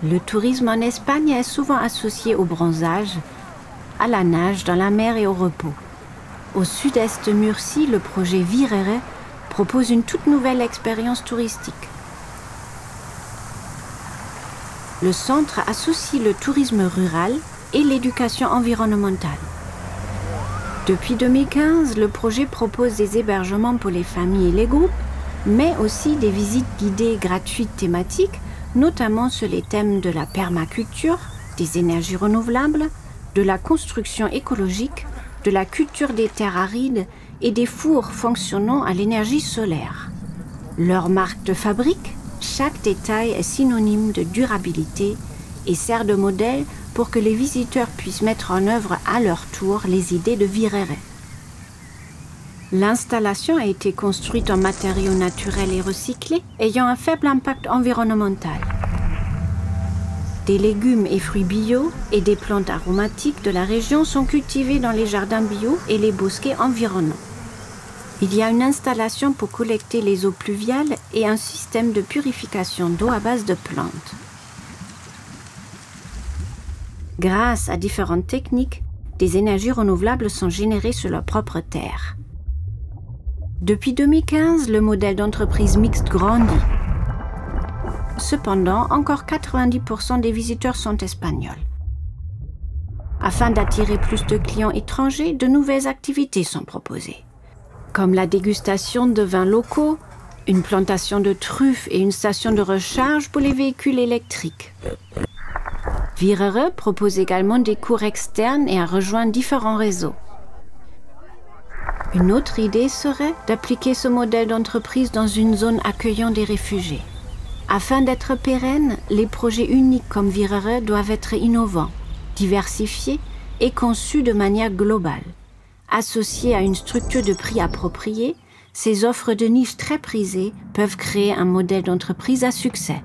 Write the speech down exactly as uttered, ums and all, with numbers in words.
Le tourisme en Espagne est souvent associé au bronzage, à la nage dans la mer et au repos. Au sud-est de Murcie, le projet Virere propose une toute nouvelle expérience touristique. Le centre associe le tourisme rural et l'éducation environnementale. Depuis deux mille quinze, le projet propose des hébergements pour les familles et les groupes, mais aussi des visites guidées gratuites thématiques, notamment sur les thèmes de la permaculture, des énergies renouvelables, de la construction écologique, de la culture des terres arides et des fours fonctionnant à l'énergie solaire. Leur marque de fabrique, chaque détail est synonyme de durabilité et sert de modèle pour que les visiteurs puissent mettre en œuvre à leur tour les idées de Virere. L'installation a été construite en matériaux naturels et recyclés, ayant un faible impact environnemental. Des légumes et fruits bio et des plantes aromatiques de la région sont cultivés dans les jardins bio et les bosquets environnants. Il y a une installation pour collecter les eaux pluviales et un système de purification d'eau à base de plantes. Grâce à différentes techniques, des énergies renouvelables sont générées sur leur propre terre. Depuis deux mille quinze, le modèle d'entreprise mixte grandit. Cependant, encore quatre-vingt-dix pour cent des visiteurs sont espagnols. Afin d'attirer plus de clients étrangers, de nouvelles activités sont proposées, comme la dégustation de vins locaux, une plantation de truffes et une station de recharge pour les véhicules électriques. Virere propose également des cours externes et a rejoint différents réseaux. Une autre idée serait d'appliquer ce modèle d'entreprise dans une zone accueillant des réfugiés. Afin d'être pérennes, les projets uniques comme Virere doivent être innovants, diversifiés et conçus de manière globale. Associés à une structure de prix appropriée, ces offres de niche très prisées peuvent créer un modèle d'entreprise à succès.